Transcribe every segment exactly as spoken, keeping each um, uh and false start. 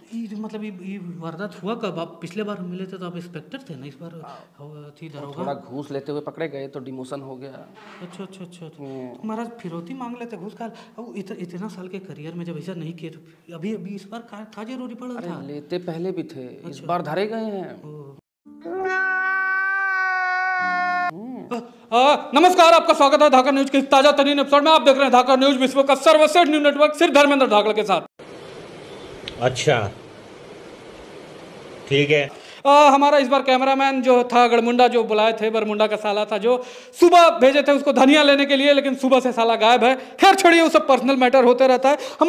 ये मतलब ये ये वारदात हुआ कब? आप पिछले बार मिले थे तो आप इंस्पेक्टर थे ना, इस बार थी दरोगा? थोड़ा घूस लेते हुए पकड़े गए तो डिमोशन हो गया। अच्छा अच्छा अच्छा तो महाराज फिरौती मांग लेते घूस का? अब इत, इतना साल के करियर में जब ऐसा नहीं किए तो अभी अभी इस बार का, का जरूरी पड़ा था? लेते पहले भी थे, इस बार धरे गए हैं। आ, नमस्कार, आपका स्वागत है धाकड़ न्यूज के ताजा तरीन एपिसोड में। आप देख रहे हैं धाकड़ न्यूज, विश्व का सर्वश्रेष्ठ न्यूज नेटवर्क, सिर्फ धर्मेंद्र धाकड़ के साथ। अच्छा ठीक है। आ, हमारा इस बार कैमरामैन जो था गड़मुंडा, जो बुलाए थे बरमुंडा का साला था, जो सुबह भेजे थे उसको धनिया लेने के लिए, लेकिन सुबह से साला गायब है। खैर छोड़िए, वो सब पर्सनल मैटर होते रहता है। हम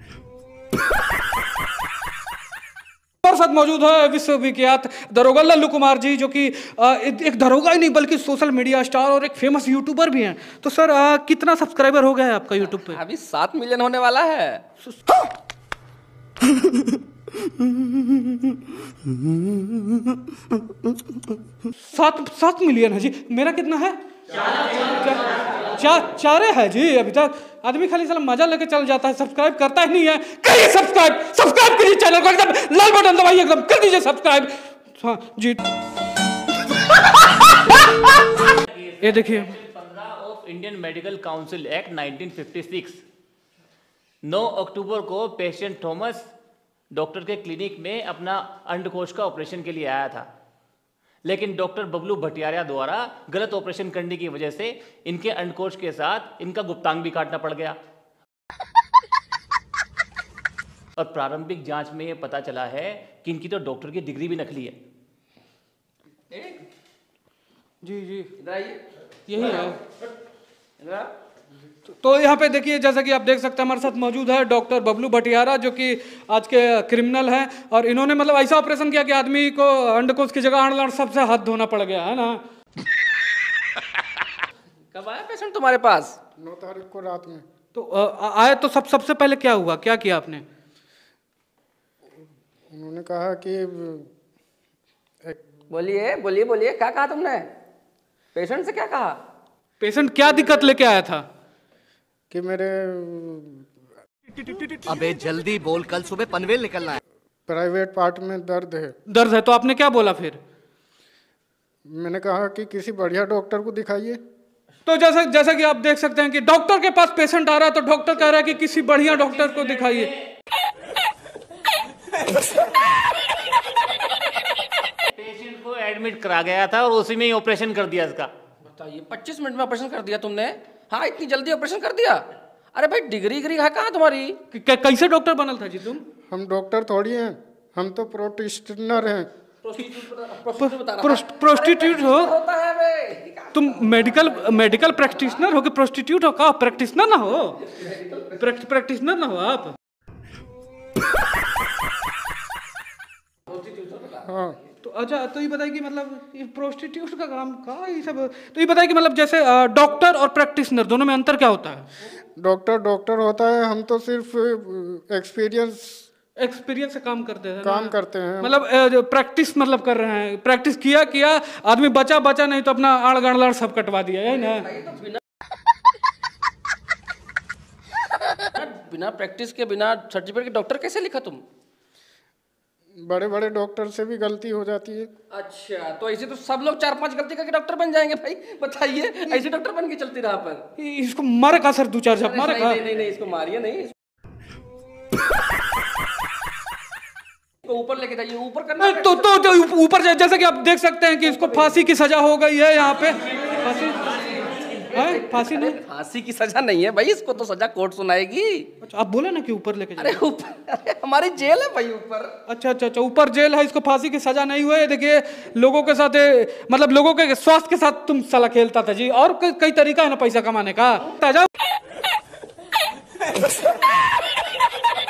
हमारे साथ मौजूद है विश्वविख्यात दरोगा लल्लू कुमार जी, जो कि एक दरोगा ही नहीं बल्कि सोशल मीडिया स्टार और एक फेमस यूट्यूबर भी हैं। तो सर आ, कितना सब्सक्राइबर हो गया है आपका यूट्यूब पे? अभी सात मिलियन होने वाला है। सात सात मिलियन है जी। मेरा कितना है? चार चारे है जी। अभी तक आदमी खाली साला मजा लेके चल जाता है, सब्सक्राइब करता ही नहीं है। करिए सब्सक्राइब, सब्सक्राइब करिए चैनल को, एकदम लाल बटन दबाइए, एकदम कर दीजिए सब्सक्राइब। हाँ जी। ये देखिए, of Indian Medical Council Act nineteen fifty six, नौ अक्टूबर को पेशेंट थॉमस डॉक्टर के क्लिनिक में अपना अंडकोश का ऑपरेशन के लिए आया था, लेकिन डॉक्टर बबलू भटियारा द्वारा गलत ऑपरेशन करने की वजह से इनके अंडकोश के साथ इनका गुप्तांग भी काटना पड़ गया। और प्रारंभिक जांच में यह पता चला है कि इनकी तो डॉक्टर की डिग्री भी नकली है। जी जी यही है। तो यहाँ पे देखिए, जैसा कि आप देख सकते हैं, हमारे साथ मौजूद है डॉक्टर बबलू भटियारा, जो कि आज के क्रिमिनल हैं। और इन्होंने मतलब ऐसा ऑपरेशन किया कि आदमी को अंडकोश की जगह अंडलाड़ सबसे हाथ धोना पड़ गया है ना। कब आया पेशेंट तुम्हारे पास? नौ तारीख को रात में। तो आ, आए तो सब सबसे पहले क्या हुआ, क्या किया आपने? उन्होंने कहा कि बोलिए बोलिए बोलिए, क्या कहा तुमने? पेशेंट से क्या कहा? पेशेंट क्या दिक्कत लेके आया था? कि मेरे अबे जल्दी बोल, कल सुबह पनवेल निकलना है। प्राइवेट पार्ट में दर्द है। दर्द है तो आपने क्या बोला फिर? मैंने कहा कि किसी बढ़िया डॉक्टर को दिखाइए। तो जैसा जैसा कि आप देख सकते हैं कि डॉक्टर के पास पेशेंट आ रहा है, तो डॉक्टर कह रहा है कि किसी बढ़िया डॉक्टर को दिखाइए। पेशेंट को एडमिट करा गया था और उसी में ही ऑपरेशन कर दिया इसका। बताइए, पच्चीस मिनट में ऑपरेशन कर दिया तुमने? हाँ, इतनी जल्दी ऑपरेशन कर दिया? अरे भाई, डिग्री डिग्री है कहाँ तुम्हारी? कैसे डॉक्टर बनल था जी तुम? हम डॉक्टर थोड़ी हैं, हम तो प्रोटिस्टनर हैं। प्रोस्टिट्यूट हो तुम? मेडिकल मेडिकल प्रैक्टिशनर हो कि प्रोस्टिट्यूट हो? का प्रैक्टिशनर ना हो? प्रैक्टिशनर ना हो आप? हाँ। तो अच्छा, तो ये बताइए कि मतलब ये प्रोस्टिट्यूट का काम का ये सब, तो ये बताइए कि मतलब जैसे डॉक्टर और प्रैक्टिशनर दोनों में अंतर क्या होता है? डॉक्टर डॉक्टर होता है, हम तो सिर्फ एक्सपीरियंस एक्सपीरियंस से काम करते हैं काम करते हैं। मतलब प्रैक्टिस मतलब कर रहे हैं, प्रैक्टिस किया किया आदमी बचा बचा नहीं तो अपना आड़ गड़लाड़ सब कटवा दिया है ना। बिना प्रैक्टिस के, बिना सर्टिफिकेट के डॉक्टर कैसे लिखा तुम? बड़े बड़े डॉक्टर से भी गलती हो जाती है। अच्छा, तो ऐसे तो सब लोग चार पांच गलती करके डॉक्टर बन जाएंगे भाई। बताइए, ऐसे डॉक्टर बन के चलती रहा पर। इसको मारे का सर, दो चार जब मारे का। नहीं नहीं नहीं, इसको मारिए नहीं, ऊपर लेके जाइए, ऊपर करना। तो तो, तो ऊपर जैसा कि आप देख सकते हैं कि इसको फांसी की सजा हो गई है यहाँ पे। फांसी है? फांसी नहीं, फांसी की सजा नहीं है भाई, इसको तो सजा कोर्ट सुनाएगी। अच्छा, आप बोले ना कि ऊपर लेके अरे ऊपर, अरे हमारी जेल है भाई ऊपर। अच्छा अच्छा अच्छा, ऊपर जेल है, इसको फांसी की सजा नहीं हुई। देखिए, लोगों के साथ मतलब लोगों के स्वास्थ्य के साथ तुम साला खेलता था जी। और कई तरीका है ना पैसा कमाने का।